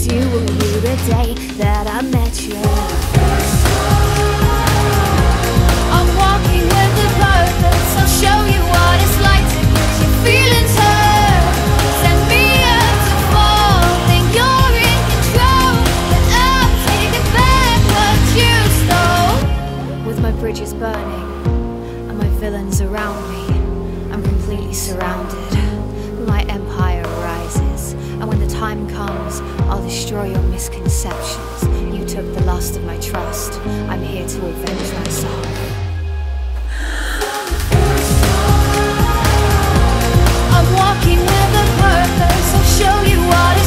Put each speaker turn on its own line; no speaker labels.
miss you, were you the day that I met you? I'm walking with a purpose, I'll show you what it's like to get your feelings hurt. Send me up to fall, think you're in control, but I'll take it back what you stole. With my bridges burning and my villains around me, I'm completely surrounded. My empire rises, and when the time comes, I'll destroy your misconceptions. You took the last of my trust. I'm here to avenge myself. I'm walking with a purpose. I'll show you what it's